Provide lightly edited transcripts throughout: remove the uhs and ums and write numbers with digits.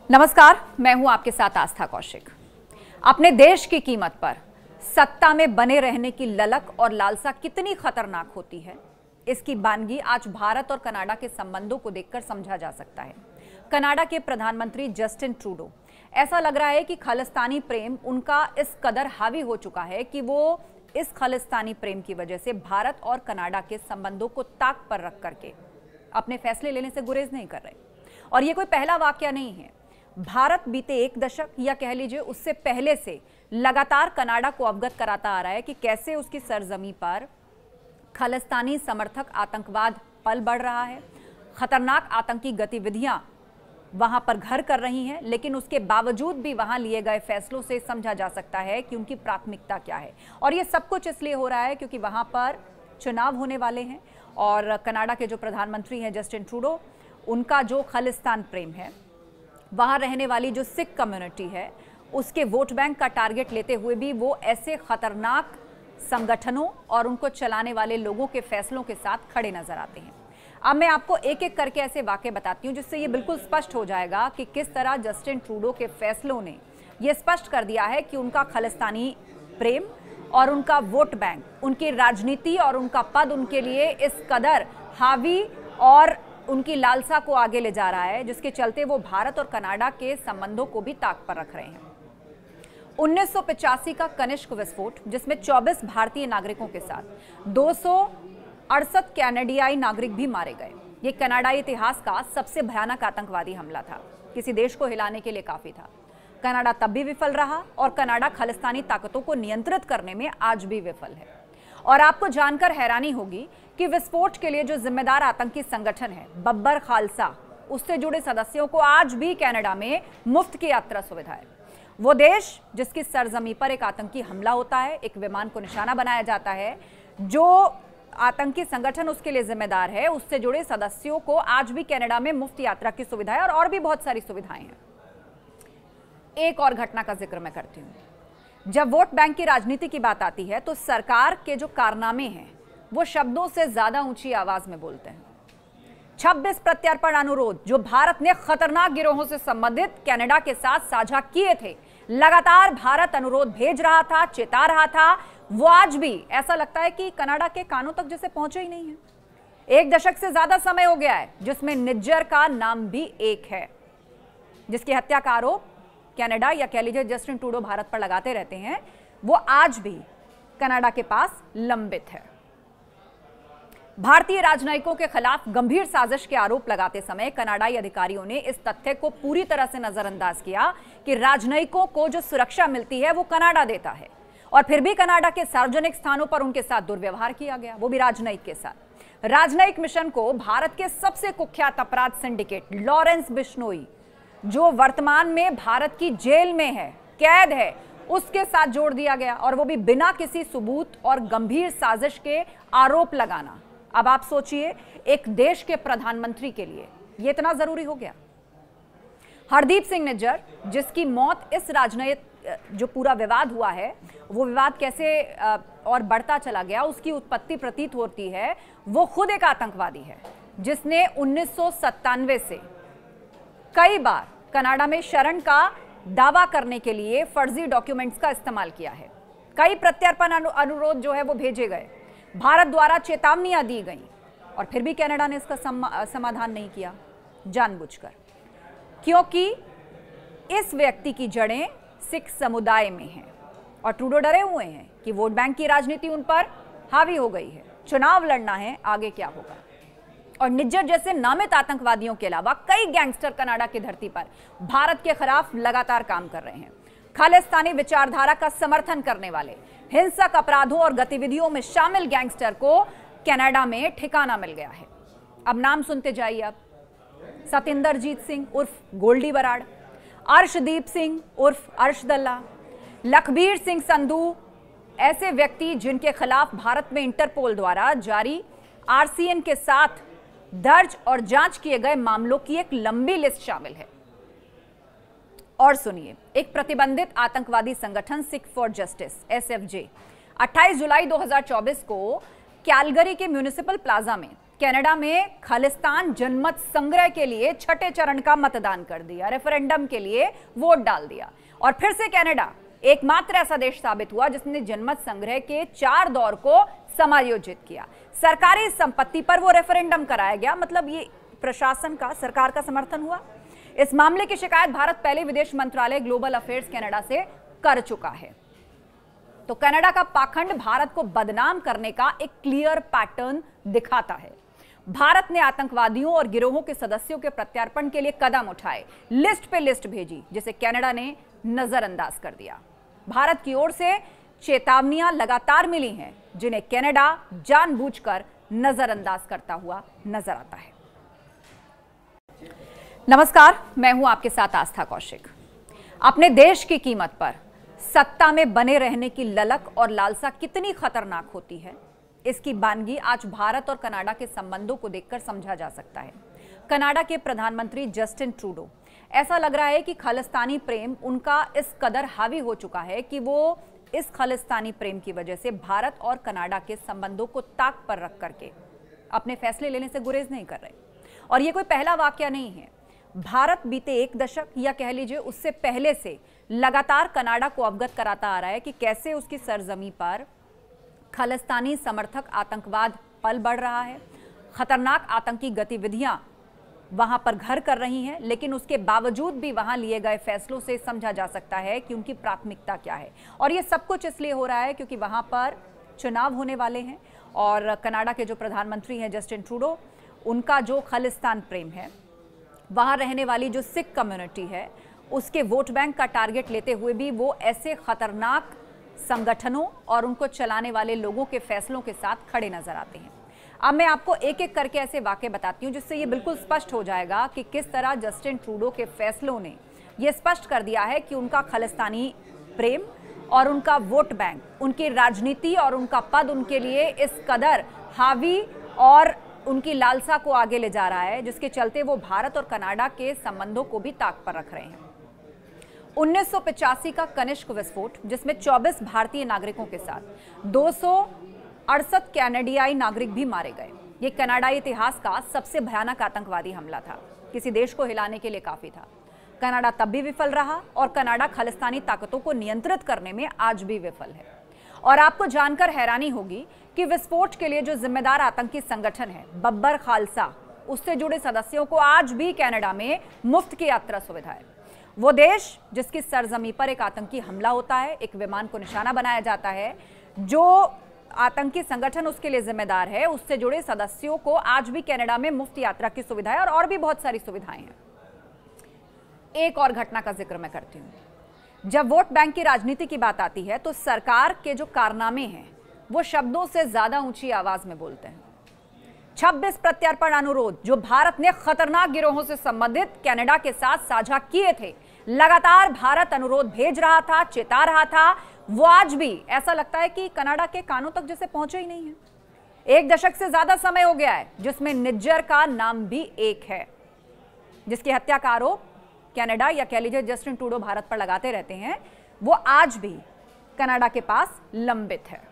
नमस्कार, मैं हूं आपके साथ आस्था कौशिक। अपने देश की कीमत पर सत्ता में बने रहने की ललक और लालसा कितनी खतरनाक होती है, इसकी बानगी आज भारत और कनाडा के संबंधों को देखकर समझा जा सकता है। कनाडा के प्रधानमंत्री जस्टिन ट्रूडो, ऐसा लग रहा है कि खालिस्तानी प्रेम उनका इस कदर हावी हो चुका है कि वो इस खालिस्तानी प्रेम की वजह से भारत और कनाडा के संबंधों को ताक पर रख करके अपने फैसले लेने से गुरेज नहीं कर रहे। और ये कोई पहला वाकया नहीं है। भारत बीते एक दशक या कह लीजिए उससे पहले से लगातार कनाडा को अवगत कराता आ रहा है कि कैसे उसकी सरजमी पर खालिस्तानी समर्थक आतंकवाद पल बढ़ रहा है, खतरनाक आतंकी गतिविधियां वहां पर घर कर रही हैं, लेकिन उसके बावजूद भी वहां लिए गए फैसलों से समझा जा सकता है कि उनकी प्राथमिकता क्या है। और ये सब कुछ इसलिए हो रहा है क्योंकि वहां पर चुनाव होने वाले हैं और कनाडा के जो प्रधानमंत्री हैं जस्टिन ट्रूडो, उनका जो खालिस्तान प्रेम है, वहां रहने वाली जो सिख कम्युनिटी है, उसके वोट बैंक का टारगेट लेते हुए भी वो ऐसे खतरनाक संगठनों और उनको चलाने वाले लोगों के फैसलों के साथ खड़े नजर आते हैं। अब मैं आपको एक एक करके ऐसे वाकये बताती हूं जिससे ये बिल्कुल स्पष्ट हो जाएगा कि किस तरह जस्टिन ट्रूडो के फैसलों ने ये स्पष्ट कर दिया है कि उनका खालिस्तानी प्रेम और उनका वोट बैंक, उनकी राजनीति और उनका पद उनके लिए इस कदर हावी और उनकी लालसा को आगे ले जा रहा है, जिसके चलते वो भारत और कनाडा के संबंधों को भी ताक पर रख रहे हैं। 1985 का कनिष्क विस्फोट, जिसमें 24 भारतीय नागरिकों के साथ 268 कैनेडियाई नागरिक भी मारे गए, ये कनाडाई इतिहास का सबसे भयानक आतंकवादी हमला था। किसी देश को हिलाने के लिए काफी था। कनाडा तब भी विफल रहा और कनाडा खालिस्तानी ताकतों को नियंत्रित करने में आज भी विफल है। और आपको जानकर हैरानी होगी कि विस्फोट के लिए जो जिम्मेदार आतंकी संगठन है बब्बर खालसा, उससे जुड़े सदस्यों को आज भी कनाडा में मुफ्त की यात्रा सुविधा है। वो देश जिसकी सरजमी पर एक आतंकी हमला होता है, एक विमान को निशाना बनाया जाता है, जो आतंकी संगठन उसके लिए जिम्मेदार है, उससे जुड़े सदस्यों को आज भी कनाडा में मुफ्त यात्रा की सुविधा है और भी बहुत सारी सुविधाएं हैं। एक और घटना का जिक्र मैं करती हूं। जब वोट बैंक की राजनीति की बात आती है तो सरकार के जो कारनामे हैं वो शब्दों से ज्यादा ऊंची आवाज में बोलते हैं। 26 प्रत्यर्पण अनुरोध जो भारत ने खतरनाक गिरोहों से संबंधित कनाडा के साथ साझा किए थे, लगातार भारत अनुरोध भेज रहा था, चेता रहा था, वो आज भी ऐसा लगता है कि कनाडा के कानों तक जैसे पहुंचे ही नहीं है। एक दशक से ज्यादा समय हो गया है जिसमें निज्जर का नाम भी एक है, जिसकी हत्या का आरोप कनाडा या कह लीजिए जस्टिन ट्रूडो भारत पर लगाते रहते हैं, वो आज भी कनाडा के पास लंबित है। भारतीय राजनयिकों के खिलाफ गंभीर साजिश के आरोप लगाते समय कनाडाई अधिकारियों ने इस तथ्य को पूरी तरह से नजरअंदाज किया कि राजनयिकों को जो सुरक्षा मिलती है वो कनाडा देता है, और फिर भी कनाडा के सार्वजनिक स्थानों पर उनके साथ दुर्व्यवहार किया गया, वो भी राजनयिक के साथ। राजनयिक मिशन को भारत के सबसे कुख्यात अपराध सिंडिकेट लॉरेंस बिश्नोई, जो वर्तमान में भारत की जेल में है, कैद है, उसके साथ जोड़ दिया गया, और वो भी बिना किसी सबूत और गंभीर साजिश के आरोप लगाना। अब आप सोचिए, एक देश के प्रधानमंत्री के लिए ये इतना जरूरी हो गया। हरदीप सिंह निज्जर, जिसकी मौत इस राजनयिक जो पूरा विवाद हुआ है, वो विवाद कैसे और बढ़ता चला गया, उसकी उत्पत्ति प्रतीत होती है वो खुद एक आतंकवादी है, जिसने 1997 से कई बार कनाडा में शरण का दावा करने के लिए फर्जी डॉक्यूमेंट्स का इस्तेमाल किया है। कई प्रत्यर्पण अनुरोध जो है वो भेजे गए, भारत द्वारा चेतावनियां दी गई, और फिर भी कनाडा ने इसका समाधान नहीं किया, जानबूझकर, क्योंकि इस व्यक्ति की जड़ें सिख समुदाय में हैं और ट्रूडो डरे हुए हैं कि वोट बैंक की राजनीति उन पर हावी हो गई है, चुनाव लड़ना है, आगे क्या होगा। और निज्जर जैसे नामित आतंकवादियों के अलावा कई गैंगस्टर कनाडा की धरती पर भारत के खिलाफ लगातार काम कर रहे हैं। खालिस्तानी विचारधारा का समर्थन करने वाले, हिंसक अपराधों और गतिविधियों में शामिल गैंगस्टर को कनाडा में ठिकाना मिल गया है। अब नाम सुनते जाइए। अब सतिंदरजीत सिंह उर्फ गोल्डी बराड़, अर्शदीप सिंह उर्फ अर्शदल्ला, लखबीर सिंह संधू, ऐसे व्यक्ति जिनके खिलाफ भारत में इंटरपोल द्वारा जारी आरसीएन के साथ दर्ज और जांच किए गए मामलों की एक लंबी लिस्ट शामिल है। और सुनिए, एक प्रतिबंधित आतंकवादी संगठन सिख फॉर जस्टिस एसएफजे 28 जुलाई 2024 को कैलगरी के म्युनिसिपल प्लाजा में कनाडा में खालिस्तान जनमत संग्रह के लिए छठे चरण का मतदान कर दिया, रेफरेंडम के लिए वोट डाल दिया और फिर से कनाडा एकमात्र ऐसा देश साबित हुआ जिसने जनमत संग्रह के 4 दौर को समायोजित किया। सरकारी संपत्ति पर वो रेफरेंडम कराया गया, मतलब ये प्रशासन का, सरकार का समर्थन हुआ। इस मामले की शिकायत भारत पहले विदेश मंत्रालय ग्लोबल अफेयर्स कनाडा से कर चुका है। तो कनाडा का पाखंड भारत को बदनाम करने का एक क्लियर पैटर्न दिखाता है। भारत ने आतंकवादियों और गिरोहों के सदस्यों के प्रत्यार्पण के लिए कदम उठाए, लिस्ट पे लिस्ट भेजी, जिसे कनाडा ने नजरअंदाज कर दिया। भारत की ओर से चेतावनियां लगातार मिली हैं, जिन्हें कनाडा जानबूझकर नजरअंदाज करता हुआ नजर आता है। नमस्कार, मैं हूं आपके साथ आस्था कौशिक। अपने देश की कीमत पर सत्ता में बने रहने की ललक और लालसा कितनी खतरनाक होती है, इसकी बानगी आज भारत और कनाडा के संबंधों को देखकर समझा जा सकता है। कनाडा के प्रधानमंत्री जस्टिन ट्रूडो, ऐसा लग रहा है कि खालिस्तानी प्रेम उनका इस कदर हावी हो चुका है कि वो इस खालिस्तानी प्रेम की वजह से भारत और कनाडा के संबंधों को ताक पर रख करके अपने फैसले लेने से गुरेज नहीं कर रहे। और ये कोई पहला वाकया नहीं है। भारत बीते 1 दशक या कह लीजिए उससे पहले से लगातार कनाडा को अवगत कराता आ रहा है कि कैसे उसकी सरजमी पर खालिस्तानी समर्थक आतंकवाद पल बढ़ रहा है, खतरनाक आतंकी गतिविधियां वहां पर घर कर रही हैं, लेकिन उसके बावजूद भी वहां लिए गए फैसलों से समझा जा सकता है कि उनकी प्राथमिकता क्या है। और ये सब कुछ इसलिए हो रहा है क्योंकि वहां पर चुनाव होने वाले हैं और कनाडा के जो प्रधानमंत्री हैं जस्टिन ट्रूडो, उनका जो खालिस्तान प्रेम है, वहां रहने वाली जो सिख कम्युनिटी है, उसके वोट बैंक का टारगेट लेते हुए भी वो ऐसे खतरनाक संगठनों और उनको चलाने वाले लोगों के फैसलों के साथ खड़े नजर आते हैं। अब मैं आपको एक एक करके ऐसे वाकये बताती हूं जिससे ये बिल्कुल स्पष्ट हो जाएगा कि किस तरह जस्टिन ट्रूडो के फैसलों ने ये स्पष्ट कर दिया है कि उनका खालिस्तानी प्रेम और उनका वोट बैंक, उनकी राजनीति और उनका पद उनके लिए इस कदर हावी और उनकी लालसा को आगे ले जा रहा है, जिसके चलते वो भारत और कनाडा के संबंधों को भी ताक पर रख रहे हैं। 1985 का कनिष्क विस्फोट, जिसमें 24 भारतीय नागरिकों के साथ 268 कैनेडियाई नागरिक भी मारे गए, ये कनाडाई इतिहास का सबसे भयानक आतंकवादी हमला था। किसी देश को हिलाने के लिए काफी था। कनाडा तब भी विफल रहा और कनाडा खालिस्तानी ताकतों को नियंत्रित करने में आज भी विफल है। और आपको जानकर हैरानी होगी कि विस्फोट के लिए जो जिम्मेदार आतंकी संगठन है बब्बर खालसा, उससे जुड़े सदस्यों को आज भी कनाडा में मुफ्त की यात्रा सुविधा है। वो देश जिसकी सरजमी पर एक आतंकी हमला होता है, एक विमान को निशाना बनाया जाता है, जो आतंकी संगठन उसके लिए जिम्मेदार है, उससे जुड़े सदस्यों को आज भी कनाडा में मुफ्त यात्रा की सुविधा है और भी बहुत सारी सुविधाएं हैं। एक और घटना का जिक्र मैं करती हूं। जब वोट बैंक की राजनीति की बात आती है तो सरकार के जो कारनामे हैं वो शब्दों से ज्यादा ऊंची आवाज में बोलते हैं। 26 प्रत्यार्पण अनुरोध जो भारत ने खतरनाक गिरोहों से संबंधित कनाडा के साथ साझा किए थे, लगातार भारत अनुरोध भेज रहा था, चेता रहा था, वो आज भी ऐसा लगता है कि कनाडा के कानों तक जैसे पहुंचे ही नहीं है। 1 दशक से ज्यादा समय हो गया है जिसमें निज्जर का नाम भी एक है, जिसकी हत्या का आरोप कनाडा या कह लीजिए जस्टिन ट्रूडो भारत पर लगाते रहते हैं, वो आज भी कनाडा के पास लंबित है।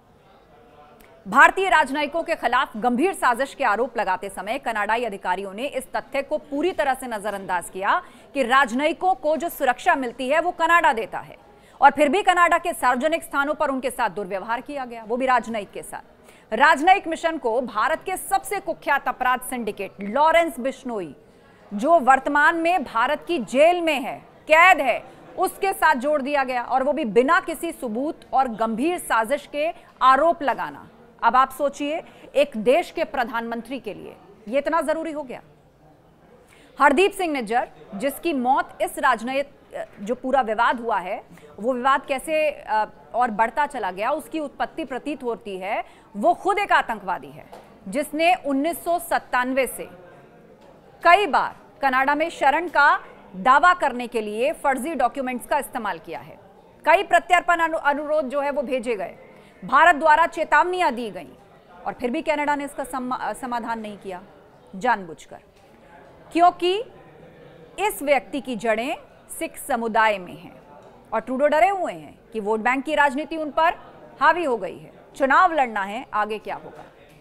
भारतीय राजनयिकों के खिलाफ गंभीर साजिश के आरोप लगाते समय कनाडाई अधिकारियों ने इस तथ्य को पूरी तरह से नजरअंदाज किया कि राजनयिकों को जो सुरक्षा मिलती है वो कनाडा देता है, और फिर भी कनाडा के सार्वजनिक स्थानों पर उनके साथ दुर्व्यवहार किया गया, वो भी राजनयिक के साथ। राजनयिक मिशन को भारत के सबसे कुख्यात अपराध सिंडिकेट लॉरेंस बिश्नोई, जो वर्तमान में भारत की जेल में है, कैद है, उसके साथ जोड़ दिया गया, और वो भी बिना किसी सबूत और गंभीर साजिश के आरोप लगाना। अब आप सोचिए, एक देश के प्रधानमंत्री के लिए यह इतना जरूरी हो गया। हरदीप सिंह निज्जर, जिसकी मौत इस राजनयिक जो पूरा विवाद हुआ है, वो विवाद कैसे और बढ़ता चला गया, उसकी उत्पत्ति प्रतीत होती है वो खुद एक आतंकवादी है, जिसने 1997 से कई बार कनाडा में शरण का दावा करने के लिए फर्जी डॉक्यूमेंट्स का इस्तेमाल किया है। कई प्रत्यार्पण अनुरोध जो है वो भेजे गए, भारत द्वारा चेतावनियां दी गई, और फिर भी कनाडा ने इसका समाधान नहीं किया, जानबूझकर, क्योंकि इस व्यक्ति की जड़ें सिख समुदाय में हैं और ट्रूडो डरे हुए हैं कि वोट बैंक की राजनीति उन पर हावी हो गई है, चुनाव लड़ना है, आगे क्या होगा।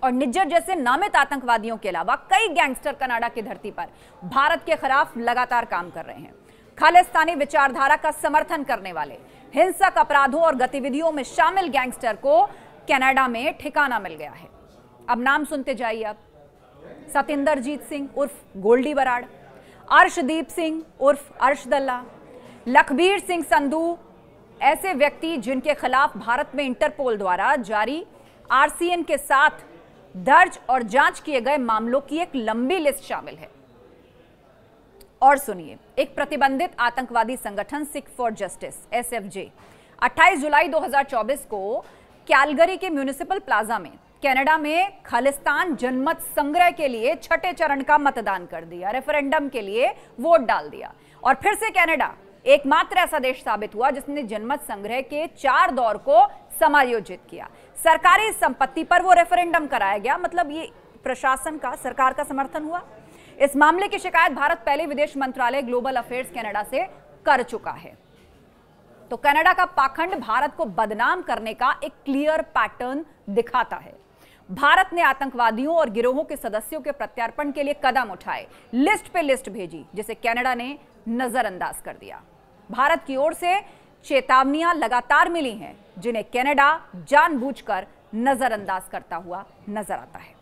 और निज्जर जैसे नामित आतंकवादियों के अलावा कई गैंगस्टर कनाडा की धरती पर भारत के खिलाफ लगातार काम कर रहे हैं। खालिस्तानी विचारधारा का समर्थन करने वाले हिंसक अपराधों और गतिविधियों में शामिल गैंगस्टर को कनाडा में ठिकाना मिल गया है। अब नाम सुनते जाइए। अब सतिंदरजीत सिंह उर्फ गोल्डी बराड़, अर्शदीप सिंह उर्फ अर्शदल्ला, लखबीर सिंह संधू, ऐसे व्यक्ति जिनके खिलाफ भारत में इंटरपोल द्वारा जारी आरसीएन के साथ दर्ज और जांच किए गए मामलों की एक लंबी लिस्ट शामिल है। और सुनिए, एक प्रतिबंधित आतंकवादी संगठन सिख फॉर जस्टिस एसएफजे 28 जुलाई 2024 को कैलगरी के म्युनिसिपल प्लाजा में कनाडा में खालिस्तान जनमत संग्रह के लिए छठे चरण का मतदान कर दिया, रेफरेंडम के लिए वोट डाल दिया और फिर से कनाडा एकमात्र ऐसा देश साबित हुआ जिसने जनमत संग्रह के 4 दौर को समायोजित किया। सरकारी संपत्ति पर वो रेफरेंडम कराया गया, मतलब ये प्रशासन का, सरकार का समर्थन हुआ। इस मामले की शिकायत भारत पहले विदेश मंत्रालय ग्लोबल अफेयर्स कनाडा से कर चुका है। तो कनाडा का पाखंड भारत को बदनाम करने का एक क्लियर पैटर्न दिखाता है। भारत ने आतंकवादियों और गिरोहों के सदस्यों के प्रत्यार्पण के लिए कदम उठाए, लिस्ट पे लिस्ट भेजी, जिसे कनाडा ने नजरअंदाज कर दिया। भारत की ओर से चेतावनियां लगातार मिली हैं, जिन्हें कनाडा जानबूझकर नजरअंदाज करता हुआ नजर आता है।